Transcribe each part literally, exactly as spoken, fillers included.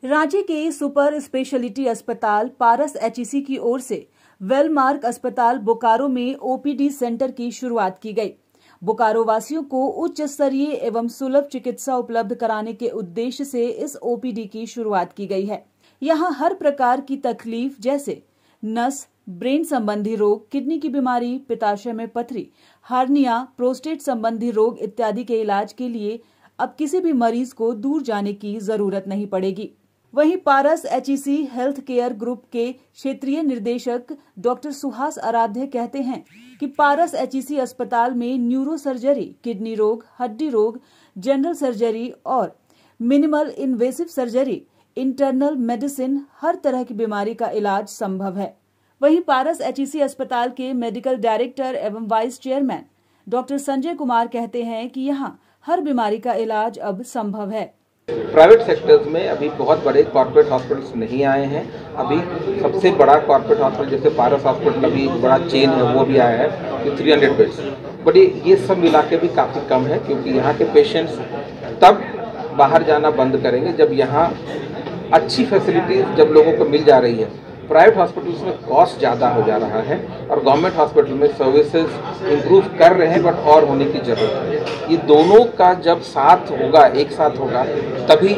रांची के super speciality अस्पताल पारस HEC की ओर से वेलमार्क अस्पताल बोकारो में ओपीडी सेंटर की शुरुआत की गई। बोकारो वासियों को उच्च स्तरीय एवं सुलभ चिकित्सा उपलब्ध कराने के उद्देश्य से इस ओपीडी की शुरुआत की गई है। यहां हर प्रकार की तकलीफ जैसे नस, ब्रेन संबंधी रोग, किडनी की बीमारी, पित्ताशय में पथरी, हार्निया, प्रोस्टेट संबंधी रोग इत्यादि के इलाज के लिए अब किसी भी मरीज को दूर जाने की जरूरत नहीं पड़ेगी। वहीं Paras HEC health care group के क्षेत्रीय निदेशक डॉक्टर सुहास आराध्य कहते हैं कि पारस एचईसी अस्पताल में न्यूरो सर्जरी, किडनी रोग, हड्डी रोग, जनरल सर्जरी और minimal invasive surgery, internal medicine, हर तरह की बीमारी का इलाज संभव है। वहीं पारस एचईसी अस्पताल के मेडिकल डायरेक्टर एवं vice chairman doctor Sanjay Kumar कहते हैं कि यहां हर बीमारी का इलाज अब संभव है। प्राइवेट सेक्टर्स में अभी बहुत बड़े कॉर्पोरेट हॉस्पिटल्स नहीं आए हैं। अभी सबसे बड़ा कॉर्पोरेट हॉस्पिटल जैसे पारस हॉस्पिटल अभी बड़ा चेन है, वो भी आया है तीन सौ बेड्स, बट ये सब मिला के भी काफ़ी कम है, क्योंकि यहाँ के पेशेंट्स तब बाहर जाना बंद करेंगे जब यहाँ अच्छी फैसिलिटीज जब लोगों को मिल जा रही है। प्राइवेट हॉस्पिटल्स में कॉस्ट ज़्यादा हो जा रहा है और गवर्नमेंट हॉस्पिटल में सर्विसेज इम्प्रूव कर रहे हैं, बट और होने की ज़रूरत है। ये दोनों का जब साथ होगा, एक साथ होगा, तभी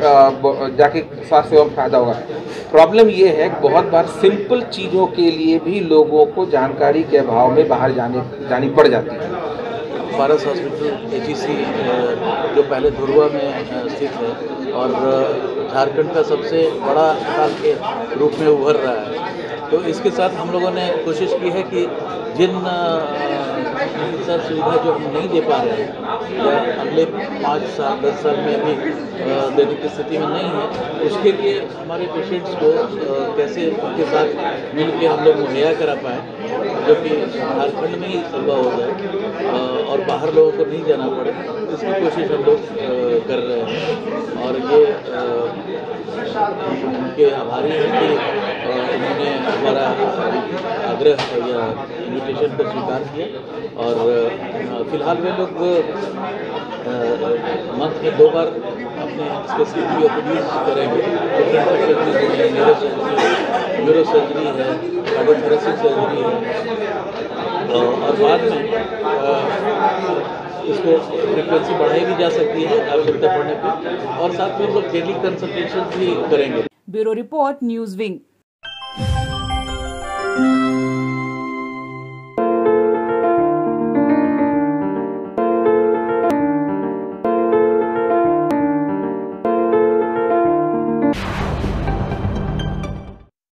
जाके स्वास्थ्य सेवा में फायदा होगा। प्रॉब्लम ये है बहुत बार सिंपल चीज़ों के लिए भी लोगों को जानकारी के अभाव में बाहर जाने जानी पड़ जाती है। पारस हॉस्पिटल एचईसी जो पहले धुरवा में स्थित है और झारखंड का सबसे बड़ा अस्पताल के रूप में उभर रहा है, तो इसके साथ हम लोगों ने कोशिश की है कि जिन चिकित्सा सुविधा जो हम नहीं दे पा रहे हैं या अगले पाँच साल दस साल में भी देने की स्थिति में नहीं है, उसके लिए हमारे पेशेंट्स को कैसे उनके साथ मिल के हम लोग मुहैया करा पाएँ, जो कि झारखंड में ही संभव हो जाए और बाहर लोगों को नहीं जाना पड़े, इसकी कोशिश हम लोग कर रहे हैं। और ये उनके आभारी हैं कि उन्होंने हमारा आग्रह या इन्विटेशन को स्वीकार किया और फिलहाल वे लोग मंथ में दो बार अपने स्पेसिफिक ओपीडीज करेंगे। Different surgery, neuro surgery, neuro surgery है, कार्डियोथोरेसिक सर्जरी है और बाद में इसको फ्रिक्वेंसी बढ़ाई भी जा सकती है आवश्यकता पड़ने पर, और साथ में हम लोग डेली कंसल्टेशन भी करेंगे। Bureau report, news wing.